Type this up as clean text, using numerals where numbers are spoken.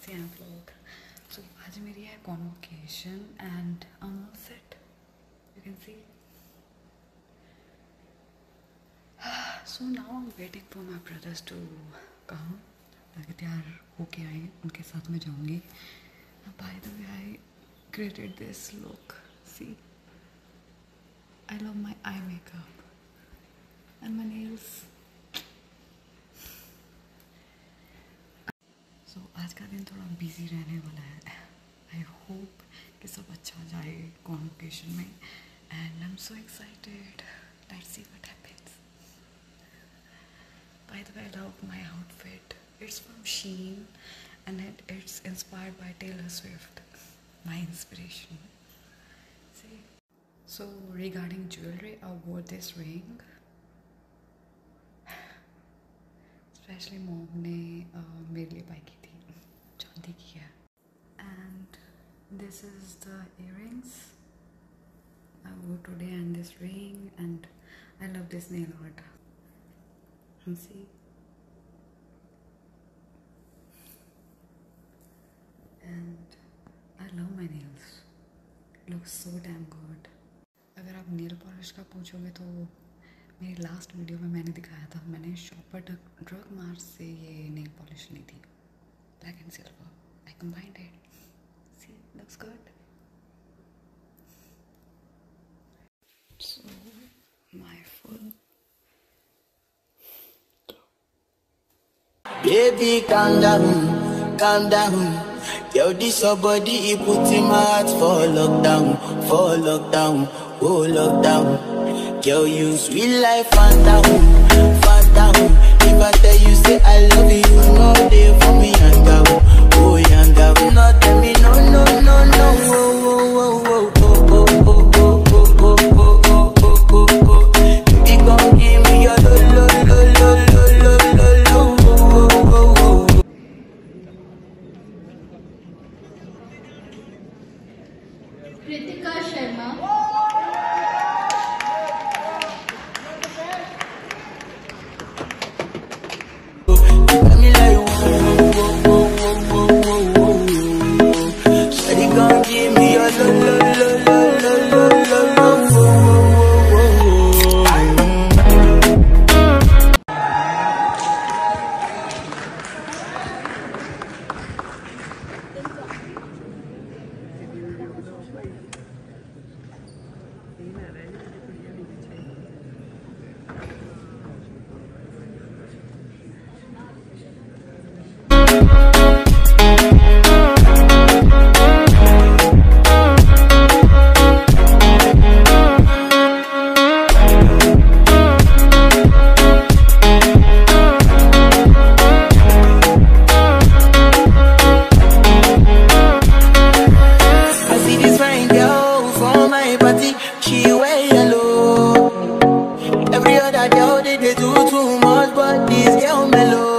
कैसे हैं आप लोग? सो आज मेरी है convocation and I am all set, you can see. So now I am waiting for my brothers to come. ताकि तैयार होके आए, उनके साथ में जाऊँगी. By the way I created this look. See, I love my eye makeup and my nails. So आज का दिन थोड़ा बिजी रहने वाला है. I hope कि सब अच्छा जाए convocation में, and I'm so excited. Let's see what happens. By the way, I love my outfit. It's from Shein and it's inspired by Taylor Swift. My inspiration. See, so regarding jewelry, I wore this ring. Especially mom ने मेरे लिए buy की थी, चांदी की है. And this is the earrings I wore today, and this ring, and I love this nail art. See. And I love my nails. Looks so damn good. अगर आप नेल पॉलिश का पूछोगे तो मेरी लास्ट वीडियो में मैंने दिखाया था. मैंने शॉपर ड्रग मार्च से ये नेल पॉलिश ली थी, black and silver. I combined it. See, looks good. So my full. Baby, calm down, calm down. Yo, this your body, it put in my heart for lockdown, oh lockdown. Yo, you sweet life, phantom, phantom. If I tell you, say I love you, no day for me, yanga, oh yanga. No, tell me, no, no, no, no, oh, oh, oh, oh, oh, oh, oh, oh, oh, oh, oh, oh, oh, oh. Baby, gon' give me your lo, lo, lo, lo, lo, lo, lo, lo, oh, oh, oh, oh. Kritika Sharma. They do too much, but this girl mellow.